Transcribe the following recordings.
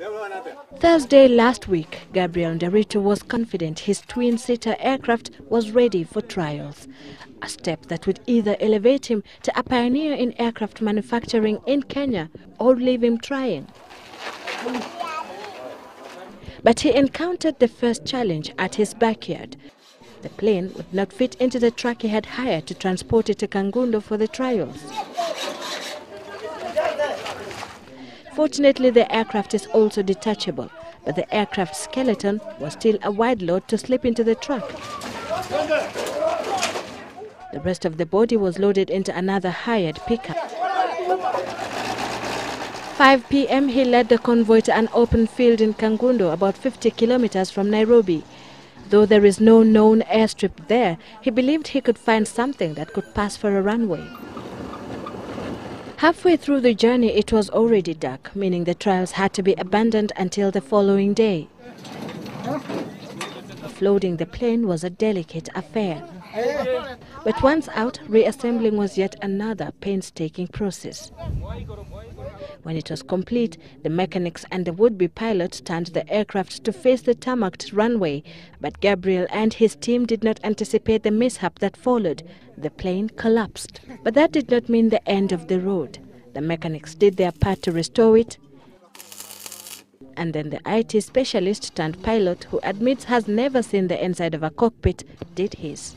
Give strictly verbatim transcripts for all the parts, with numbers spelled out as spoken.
Thursday last week, Gabriel Nderitu was confident his twin-seater aircraft was ready for trials, a step that would either elevate him to a pioneer in aircraft manufacturing in Kenya or leave him trying. But he encountered the first challenge at his backyard. The plane would not fit into the truck he had hired to transport it to Kangundo for the trials. Fortunately, the aircraft is also detachable, but the aircraft skeleton was still a wide load to slip into the truck. The rest of the body was loaded into another hired pickup. five p m he led the convoy to an open field in Kangundo, about fifty kilometers from Nairobi. Though there is no known airstrip there, he believed he could find something that could pass for a runway. Halfway through the journey, it was already dark, meaning the trials had to be abandoned until the following day. Offloading the plane was a delicate affair. But once out, reassembling was yet another painstaking process. When it was complete, the mechanics and the would-be pilots turned the aircraft to face the tarmacked runway, but Gabriel and his team did not anticipate the mishap that followed. The plane collapsed. But that did not mean the end of the road. The mechanics did their part to restore it, and then the I T specialist turned pilot, who admits has never seen the inside of a cockpit, did his.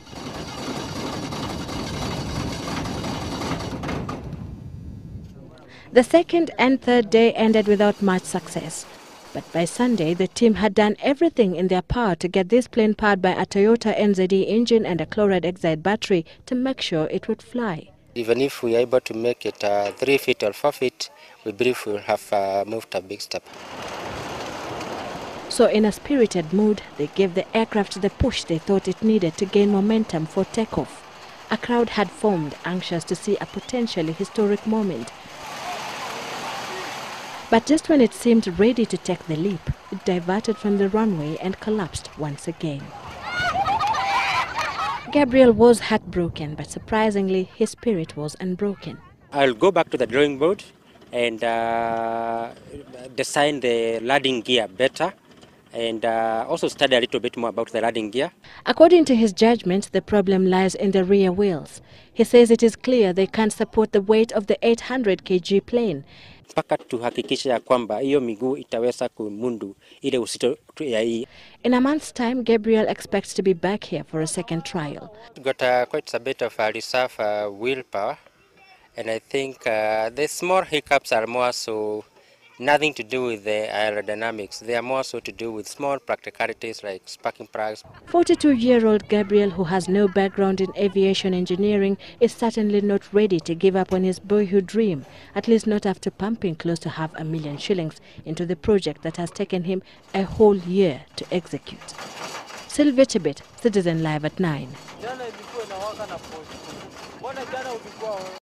The second and third day ended without much success. But by Sunday, the team had done everything in their power to get this plane powered by a Toyota N Z E engine and a chloride exide battery to make sure it would fly. Even if we are able to make it uh, three feet or four feet, we believe we will have uh, moved a big step. So in a spirited mood, they gave the aircraft the push they thought it needed to gain momentum for takeoff. A crowd had formed, anxious to see a potentially historic moment. But just when it seemed ready to take the leap, it diverted from the runway and collapsed once again. Gabriel was heartbroken, but surprisingly, his spirit was unbroken. I'll go back to the drawing board and uh, design the landing gear better, and uh, also study a little bit more about the landing gear. According to his judgment, the problem lies in the rear wheels. He says it is clear they can't support the weight of the eight hundred kilogram plane. Mpaka tuhakikisha ya kwamba hiyo miguu itaweza kumundu ile uzito ya hii. In a month's time, Gabriel expects to be back here for a second trial. Got uh, quite a bit of uh, reserve uh, willpower, and I think uh, the small hiccups are more so nothing to do with the aerodynamics. They are more so to do with small practicalities like sparking plugs. forty-two-year-old Gabriel, who has no background in aviation engineering, is certainly not ready to give up on his boyhood dream, at least not after pumping close to half a million shillings into the project that has taken him a whole year to execute. Sylvia Chebet, Citizen Live at nine.